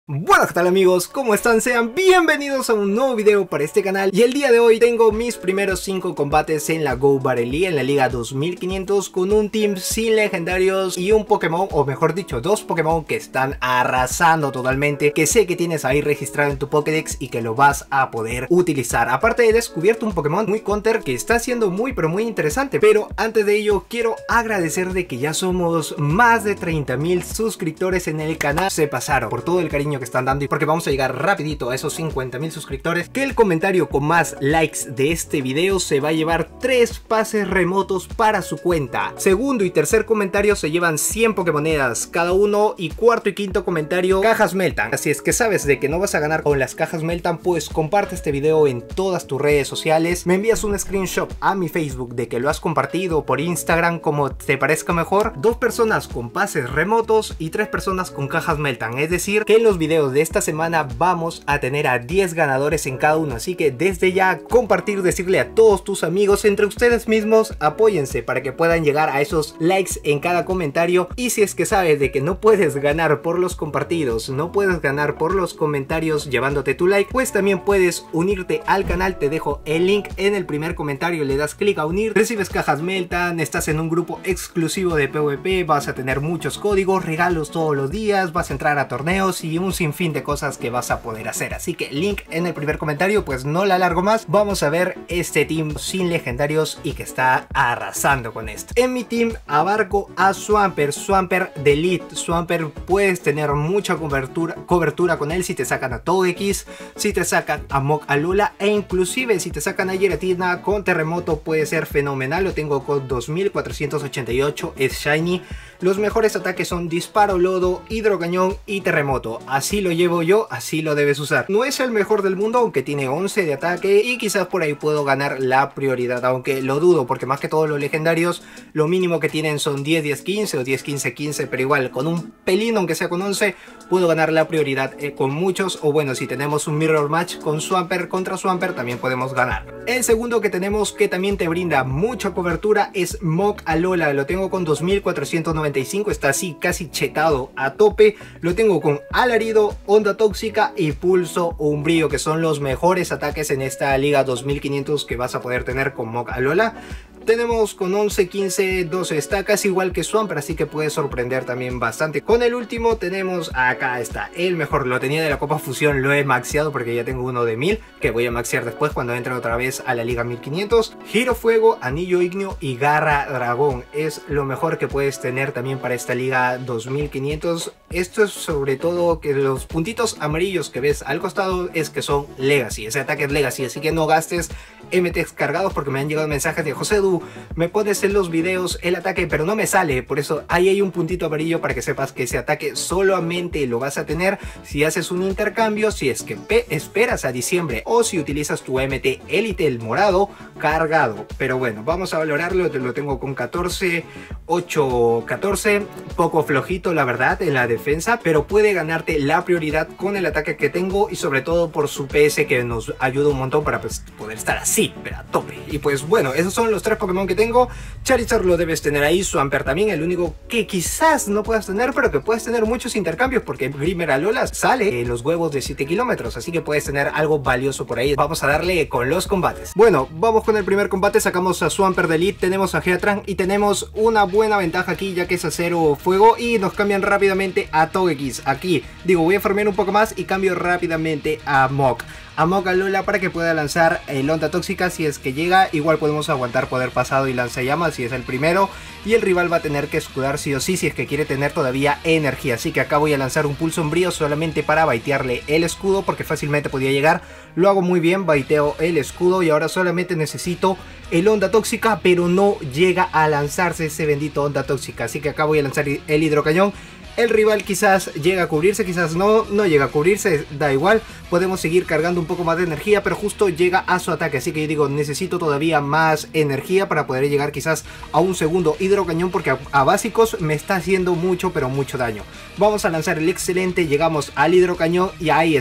Bueno, ¿qué tal amigos? ¿Cómo están? Sean bienvenidos a un nuevo video para este canal. Y el día de hoy tengo mis primeros 5 combates en la Go Battle League, en la Liga 2500, con un team sin legendarios y un Pokémon, o mejor dicho, dos Pokémon que están arrasando totalmente, que sé que tienes ahí registrado en tu Pokédex y que lo vas a poder utilizar. Aparte, he descubierto un Pokémon muy counter que está siendo muy interesante. Pero antes de ello, quiero agradecer de que ya somos más de 30.000 suscriptores en el canal. Se pasaron por todo el cariño que están dando y porque vamos a llegar rapidito a esos 50.000 suscriptores, que el comentario con más likes de este video se va a llevar 3 pases remotos para su cuenta. Segundo y tercer comentario se llevan 100 Pokémonedas cada uno, y cuarto y quinto comentario cajas Meltan. Así es que sabes de que no vas a ganar con las cajas Meltan, pues comparte este video en todas tus redes sociales, me envías un screenshot a mi Facebook de que lo has compartido, por Instagram, como te parezca mejor. 2 personas con pases remotos y 3 personas con cajas Meltan, es decir que en los videos de esta semana vamos a tener a 10 ganadores en cada uno, así que desde ya compartir, decirle a todos tus amigos, entre ustedes mismos, apóyense para que puedan llegar a esos likes en cada comentario. Y si es que sabes de que no puedes ganar por los compartidos, no puedes ganar por los comentarios llevándote tu like, pues también puedes unirte al canal. Te dejo el link en el primer comentario, le das clic a unir, recibes cajas Meltan, estás en un grupo exclusivo de PvP, vas a tener muchos códigos, regalos todos los días, vas a entrar a torneos y un sinfín de cosas que vas a poder hacer. Así que link en el primer comentario. Pues no la alargo más, vamos a ver este team sin legendarios y que está arrasando con esto. En mi team abarco a Swampert de Elite. Swampert puedes tener mucha cobertura con él si te sacan a Togekiss, si te sacan a Mog Alola, e inclusive si te sacan a Giratina con Terremoto puede ser fenomenal. Lo tengo con 2488, es Shiny. Los mejores ataques son Disparo, Lodo, Hidrocañón y Terremoto. Así lo llevo yo, así lo debes usar. No es el mejor del mundo, aunque tiene 11 de ataque y quizás por ahí puedo ganar la prioridad, aunque lo dudo porque más que todos los legendarios lo mínimo que tienen son 10-10-15 o 10-15-15, pero igual con un pelín, aunque sea con 11, puedo ganar la prioridad con muchos. O bueno, si tenemos un Mirror Match con Swampert contra Swampert también podemos ganar. El segundo que tenemos, que también te brinda mucha cobertura, es Mog Alola. Lo tengo con 2495, está así casi chetado a tope. Lo tengo con Alarido, Onda Tóxica y Pulso Umbrío, que son los mejores ataques en esta Liga 2500 que vas a poder tener con Mog Alola. Tenemos con 11, 15, 12, está casi igual que Swampert, así que puede sorprender también bastante. Con el último tenemos, acá está, el mejor. Lo tenía de la Copa Fusión, lo he maxeado porque ya tengo uno de 1000, que voy a maxear después cuando entre otra vez a la Liga 1500. Giro Fuego, Anillo Ignio y Garra Dragón. Es lo mejor que puedes tener también para esta Liga 2500. Esto es sobre todo que los puntitos amarillos que ves al costado es que son Legacy, ese ataque es Legacy, así que no gastes MTs cargados, porque me han llegado mensajes de José Du, me pones en los videos el ataque pero no me sale. Por eso ahí hay un puntito amarillo para que sepas que ese ataque solamente lo vas a tener si haces un intercambio, si es que esperas a diciembre o si utilizas tu MT Elite, el morado, cargado. Pero bueno, vamos a valorarlo. Lo tengo con 14, 8, 14, poco flojito la verdad en la defensa, pero puede ganarte la prioridad con el ataque que tengo y sobre todo por su PS, que nos ayuda un montón para pues, poder estar así, pero a tope. Y pues bueno, esos son los 3 Pokémon que tengo. Charizard lo debes tener ahí, Swampert también. El único que quizás no puedas tener, pero que puedes tener muchos intercambios, porque Grimer Alola sale en los huevos de 7 kilómetros, así que puedes tener algo valioso por ahí. Vamos a darle con los combates. Bueno, vamos con el primer combate. Sacamos a Swampert de Elite, tenemos a Heatran y tenemos una buena ventaja aquí, ya que es acero fuego, y nos cambian rápidamente a Togekiss. Aquí digo, voy a farmear un poco más y cambio rápidamente a Mog Alola para que pueda lanzar el Onda Tóxica si es que llega. Igual podemos aguantar poder pasado y lanzallamas si es el primero, y el rival va a tener que escudar sí o sí si es que quiere tener todavía energía. Así que acá voy a lanzar un Pulso Umbrío solamente para baitearle el escudo, porque fácilmente podía llegar. Lo hago muy bien, baiteo el escudo y ahora solamente necesito el Onda Tóxica, pero no llega a lanzarse ese bendito Onda Tóxica. Así que acá voy a lanzar el Hidrocañón. El rival quizás llega a cubrirse, quizás no llega a cubrirse, da igual. Podemos seguir cargando un poco más de energía, pero justo llega a su ataque. Así que yo digo, necesito todavía más energía para poder llegar quizás a un segundo Hidrocañón, porque a básicos me está haciendo mucho, pero mucho daño. Vamos a lanzar el excelente, llegamos al Hidrocañón y ahí está.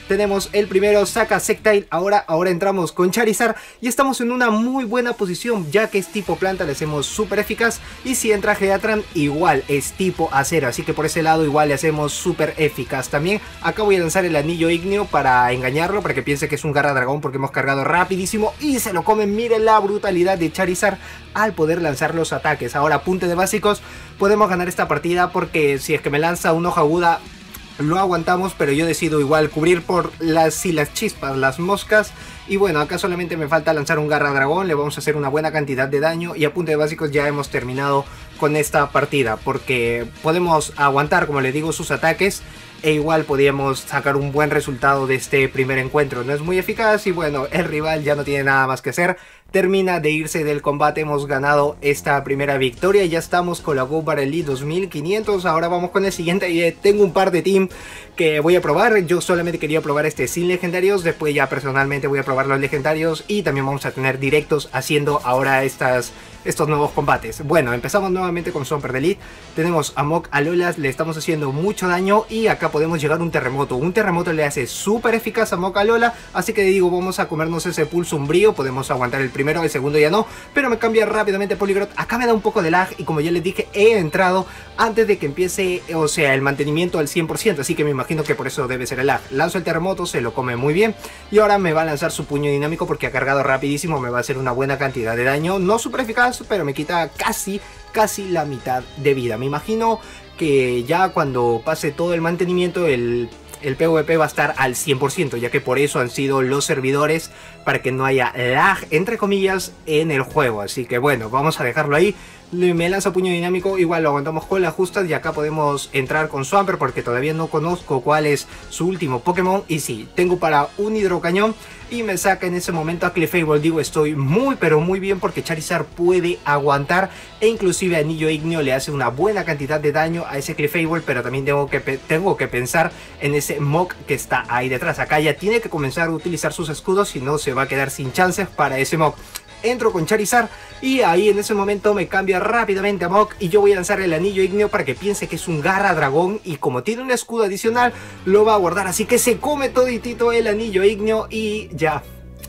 tenemos el primero, saca Sceptile. Ahora entramos con Charizard y estamos en una muy buena posición, ya que es tipo planta, le hacemos súper eficaz. Y si entra Heatran, igual es tipo acero, así que por ese lado igual le hacemos súper eficaz. También acá voy a lanzar el anillo ígneo para engañarlo, para que piense que es un Garra Dragón, porque hemos cargado rapidísimo y se lo comen. Miren la brutalidad de Charizard al poder lanzar los ataques. Ahora, apunte de básicos, podemos ganar esta partida porque si es que me lanza una hoja aguda lo aguantamos, pero yo decido igual cubrir por las chispas, las moscas. Y bueno, acá solamente me falta lanzar un Garra Dragón, le vamos a hacer una buena cantidad de daño y a punto de básicos ya hemos terminado con esta partida, porque podemos aguantar, como les digo, sus ataques e igual podíamos sacar un buen resultado de este primer encuentro. No es muy eficaz y bueno, el rival ya no tiene nada más que hacer, termina de irse del combate. Hemos ganado esta primera victoria, ya estamos con la Go Battle League 2500. Ahora vamos con el siguiente y tengo un par de team que voy a probar. Yo solamente quería probar este sin legendarios, después ya personalmente voy a probar los legendarios y también vamos a tener directos haciendo ahora estos nuevos combates. Bueno, empezamos nuevamente con Swampert Elite. Tenemos a Muk, a Lolas, le estamos haciendo mucho daño y acá podemos llegar a un terremoto. Un terremoto le hace súper eficaz a Muk, a Lola, así que digo, vamos a comernos ese pulso umbrío. Podemos aguantar el primero, el segundo ya no, pero me cambia rápidamente Poliwrath. Acá me da un poco de lag y como ya les dije, he entrado antes de que empiece, o sea, el mantenimiento al 100%, así que me imagino que por eso debe ser el lag. Lanzo el terremoto, se lo come muy bien y ahora me va a lanzar su puño dinámico porque ha cargado rapidísimo, me va a hacer una buena cantidad de daño. No súper eficaz, pero me quita casi la mitad de vida. Me imagino que ya cuando pase todo el mantenimiento el PvP va a estar al 100%, ya que por eso han sido los servidores, para que no haya lag, entre comillas, en el juego. Así que bueno, vamos a dejarlo ahí. Me lanza puño dinámico, igual lo aguantamos con las justas y acá podemos entrar con Swampert porque todavía no conozco cuál es su último Pokémon. Y sí, tengo para un hidrocañón y me saca en ese momento a Clefable. Digo, estoy muy pero muy bien porque Charizard puede aguantar e inclusive Anillo Ígneo le hace una buena cantidad de daño a ese Clefable, pero también tengo que pensar en ese Muk que está ahí detrás. Acá ya tiene que comenzar a utilizar sus escudos, si no se va a quedar sin chances para ese Muk. Entro con Charizard y ahí en ese momento me cambia rápidamente a Muk y yo voy a lanzar el anillo ígneo para que piense que es un Garra Dragón y como tiene un escudo adicional lo va a guardar, así que se come toditito el anillo ígneo y ya,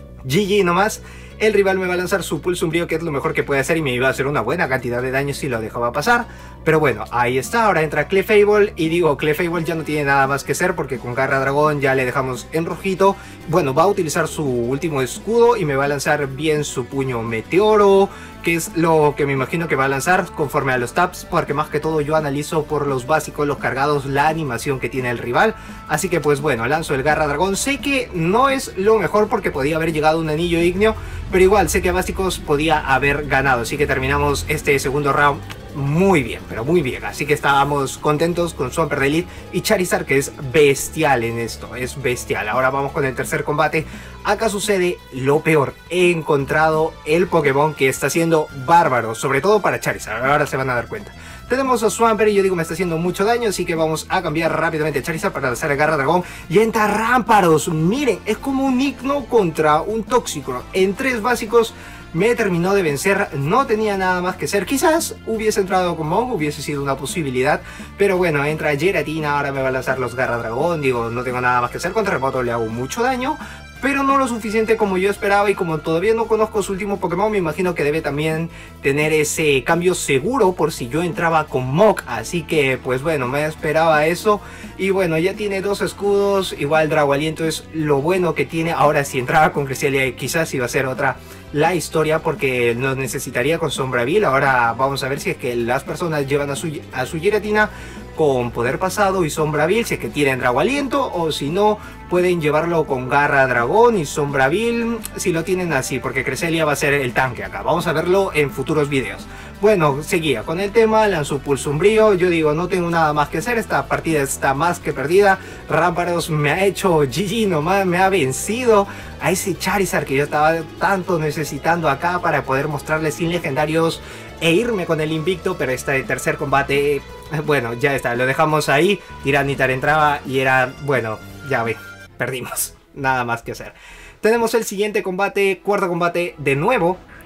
GG nomás. El rival me va a lanzar su pulso umbrío, que es lo mejor que puede hacer, y me iba a hacer una buena cantidad de daño si lo dejaba pasar. Pero bueno, ahí está, ahora entra Clefable y digo, Clefable ya no tiene nada más que hacer porque con Garra Dragón ya le dejamos en rojito. Bueno, va a utilizar su último escudo y me va a lanzar bien su puño meteoro, que es lo que me imagino que va a lanzar conforme a los taps, porque más que todo yo analizo por los básicos, los cargados, la animación que tiene el rival. Así que pues bueno, lanzo el Garra Dragón. Sé que no es lo mejor porque podía haber llegado un anillo ígneo, pero igual sé que a básicos podía haber ganado, así que terminamos este segundo round muy bien, pero muy bien. Así que estábamos contentos con Swampert Elite y Charizard, que es bestial en esto, es bestial. Ahora vamos con el tercer combate. Acá sucede lo peor, he encontrado el Pokémon que está siendo bárbaro, sobre todo para Charizard, ahora se van a dar cuenta. Tenemos a Swampert y yo digo, me está haciendo mucho daño, así que vamos a cambiar rápidamente a Charizard para lanzar el Garra Dragón. Y entra Rampardos, miren, es como un Igno contra un Tóxico. En 3 básicos me terminó de vencer, no tenía nada más que hacer. Quizás hubiese entrado con Monk, hubiese sido una posibilidad, pero bueno, entra Giratina, ahora me va a lanzar los Garra Dragón. Digo, no tengo nada más que hacer, con terremoto le hago mucho daño, pero no lo suficiente como yo esperaba, y como todavía no conozco su último Pokémon, me imagino que debe también tener ese cambio seguro por si yo entraba con Muk, así que pues bueno, me esperaba eso. Y bueno, ya tiene 2 escudos, igual Drago Aliento es lo bueno que tiene. Ahora si entraba con Cresselia quizás iba a ser otra la historia, porque nos necesitaría con Sombreville. Ahora vamos a ver si es que las personas llevan a su Giratina con poder pasado y Sombreville, si es que tienen Drago Aliento, o si no pueden llevarlo con Garra Dragón y Sombreville si lo tienen así, porque Cresselia va a ser el tanque acá. Vamos a verlo en futuros videos. Bueno, seguía con el tema, lanzó pulso umbrío. Yo digo, no tengo nada más que hacer, esta partida está más que perdida. Rampardos me ha hecho GG nomás, me ha vencido a ese Charizard que yo estaba tanto necesitando acá para poder mostrarle sin legendarios e irme con el invicto. Pero este tercer combate, bueno, ya está, lo dejamos ahí. Tiranitar entraba y era, bueno, ya ve, perdimos, nada más que hacer. Tenemos el siguiente combate, cuarto combate de nuevo.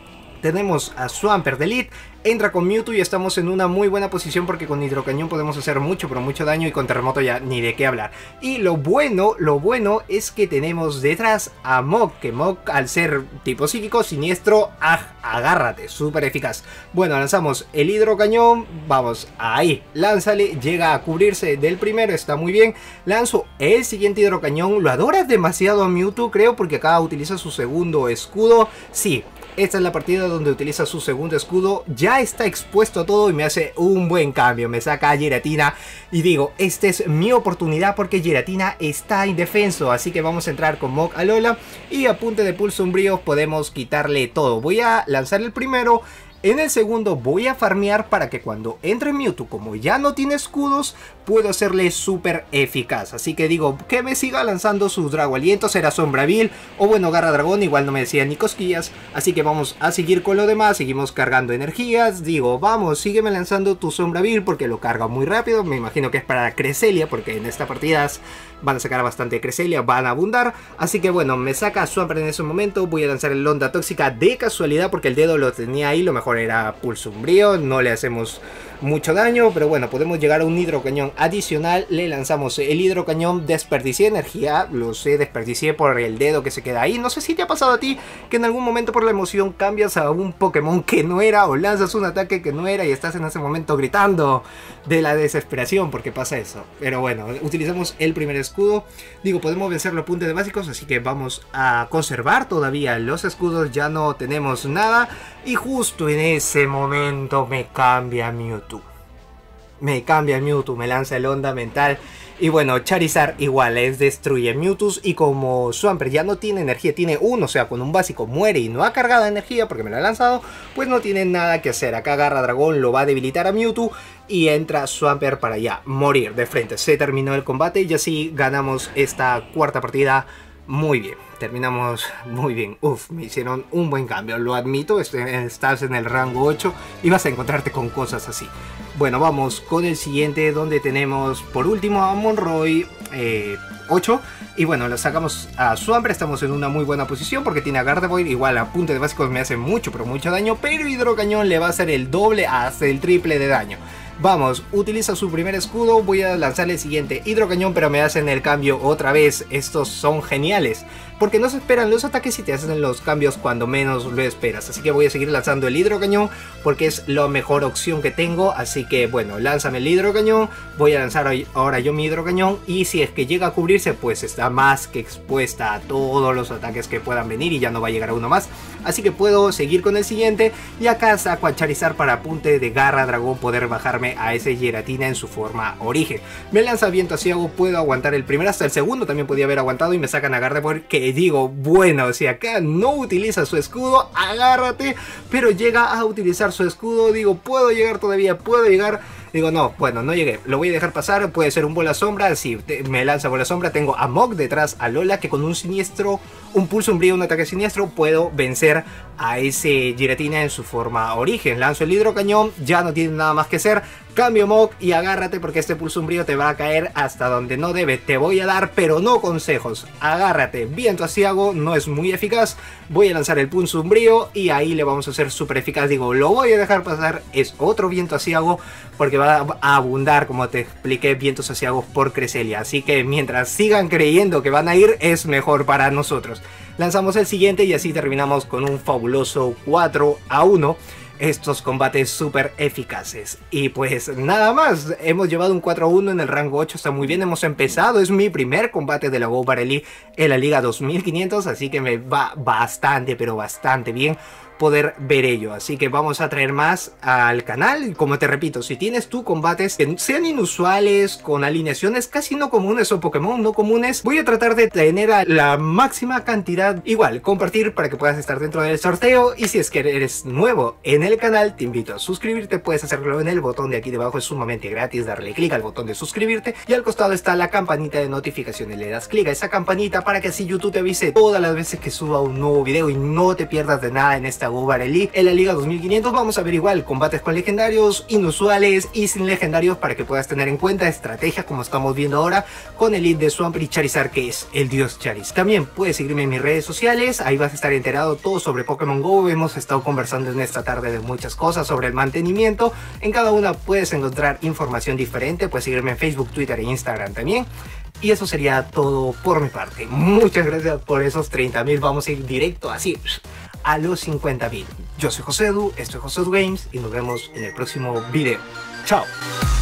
tenemos a Swampert de Elite, entra con Mewtwo y estamos en una muy buena posición porque con Hidrocañón podemos hacer mucho, pero mucho daño, y con Terremoto ya ni de qué hablar. Y lo bueno es que tenemos detrás a Mog, que Mog, al ser tipo psíquico, siniestro, agárrate, súper eficaz. Bueno, lanzamos el Hidrocañón, vamos, ahí, lánzale, llega a cubrirse del primero, está muy bien. Lanzo el siguiente Hidrocañón, lo adora demasiado a Mewtwo, creo, porque acá utiliza su segundo escudo, sí. Esta es la partida donde utiliza su segundo escudo, ya está expuesto a todo y me hace un buen cambio, me saca a Giratina y digo, esta es mi oportunidad porque Giratina está indefenso, así que vamos a entrar con Mog Alola y a punta de pulso umbrío podemos quitarle todo. Voy a lanzar el primero. En el segundo voy a farmear para que cuando entre Mewtwo, como ya no tiene escudos, puedo hacerle súper eficaz. Así que digo, que me siga lanzando sus Drago Aliento, será Sombravil o bueno, Garra Dragón, igual no me decía ni cosquillas. Así que vamos a seguir con lo demás, seguimos cargando energías. Digo, vamos, sígueme lanzando tu Sombravil porque lo carga muy rápido. Me imagino que es para Cresselia porque en estas partidas van a sacar bastante Cresselia, van a abundar. Así que bueno, me saca a Swampert en ese momento. Voy a lanzar el Onda Tóxica de casualidad porque el dedo lo tenía ahí, lo mejor era pulso umbrío, no le hacemos mucho daño, pero bueno, podemos llegar a un Hidrocañón adicional. Le lanzamos el Hidrocañón, desperdicié energía, lo sé, desperdicié por el dedo que se queda ahí. No sé si te ha pasado a ti que en algún momento por la emoción cambias a un Pokémon que no era o lanzas un ataque que no era y estás en ese momento gritando de la desesperación porque pasa eso. Pero bueno, utilizamos el primer escudo. Digo, podemos vencerlo a punta de básicos, así que vamos a conservar todavía los escudos, ya no tenemos nada. Y justo en ese momento me cambia Mewtwo. Me cambia Mewtwo, me lanza el Onda Mental. Y bueno, Charizard igual es destruye Mewtwo. Y como Swampert ya no tiene energía, tiene uno, o sea, con un básico muere y no ha cargado energía porque me lo ha lanzado, pues no tiene nada que hacer. Acá Garra Dragón lo va a debilitar a Mewtwo y entra Swampert para ya morir de frente. Se terminó el combate y así ganamos esta cuarta partida. Muy bien, terminamos muy bien. Uf, me hicieron un buen cambio, lo admito. Estás en el rango 8 y vas a encontrarte con cosas así. Bueno, vamos con el siguiente, donde tenemos por último a Monroy 8. Y bueno, lo sacamos a Swampert. Estamos en una muy buena posición porque tiene a Gardevoir. Igual a punta de básicos me hace mucho, pero mucho daño. Pero Hidrocañón le va a hacer el doble hasta el triple de daño. Vamos, utiliza su primer escudo, voy a lanzarle el siguiente Hidrocañón, pero me hacen el cambio otra vez. Estos son geniales, porque no se esperan los ataques y te hacen los cambios cuando menos lo esperas. Así que voy a seguir lanzando el Hidrocañón, porque es la mejor opción que tengo. Así que bueno, lánzame el Hidrocañón, voy a lanzar ahora yo mi Hidrocañón. Y si es que llega a cubrirse, pues está más que expuesta a todos los ataques que puedan venir y ya no va a llegar a uno más. Así que puedo seguir con el siguiente. Y acá saco a Charizard para apunte de Garra Dragón poder bajarme a ese Giratina en su forma origen. Me lanza Viento Aciago, puedo aguantar el primero, hasta el segundo también podía haber aguantado y me sacan a Gardevoir, que digo, bueno, si acá no utiliza su escudo, agárrate, pero llega a utilizar su escudo, digo, puedo llegar todavía, puedo llegar. Digo, no, bueno, no llegué, lo voy a dejar pasar, puede ser un bola sombra. Si me lanza bola sombra, tengo a Mog detrás, a Lola, que con un siniestro, un pulso umbrío, un ataque siniestro, puedo vencer a ese Giratina en su forma origen. Lanzo el Hidrocañón, ya no tiene nada más que hacer. Cambio Mog y agárrate porque este pulso umbrío te va a caer hasta donde no debe. Te voy a dar, pero no consejos. Agárrate. Viento Aciago no es muy eficaz. Voy a lanzar el pulso umbrío y ahí le vamos a hacer súper eficaz. Digo, lo voy a dejar pasar. Es otro Viento Aciago porque va a abundar, como te expliqué, vientos aciagos por Cresselia. Así que mientras sigan creyendo que van a ir, es mejor para nosotros. Lanzamos el siguiente y así terminamos con un fabuloso 4-1. Estos combates súper eficaces. Y pues nada más, hemos llevado un 4-1 en el rango 8, está muy bien, hemos empezado, es mi primer combate de la Go Battle League en la Liga 2500, así que me va bastante, pero bastante bien poder ver ello. Así que vamos a traer más al canal. Como te repito, si tienes tú combates que sean inusuales, con alineaciones casi no comunes o Pokémon no comunes, voy a tratar de tener a la máxima cantidad. Igual, compartir para que puedas estar dentro del sorteo. Y si es que eres nuevo en el canal, te invito a suscribirte. Puedes hacerlo en el botón de aquí debajo, es sumamente gratis. Darle clic al botón de suscribirte y al costado está la campanita de notificaciones. Le das clic a esa campanita para que así YouTube te avise todas las veces que suba un nuevo video y no te pierdas de nada en esta esta Go Battle League en la Liga 2500. Vamos a ver igual combates con legendarios, inusuales y sin legendarios para que puedas tener en cuenta estrategias como estamos viendo ahora con el lead de Swampert y Charizard, que es el dios Charizard. También puedes seguirme en mis redes sociales, ahí vas a estar enterado todo sobre Pokémon Go. Hemos estado conversando en esta tarde de muchas cosas sobre el mantenimiento. En cada una puedes encontrar información diferente, puedes seguirme en Facebook, Twitter e Instagram también. Y eso sería todo por mi parte. Muchas gracias por esos 30.000. Vamos a ir directo así a los 50.000. Yo soy Josedu, esto es Josedu Games y nos vemos en el próximo video. Chao.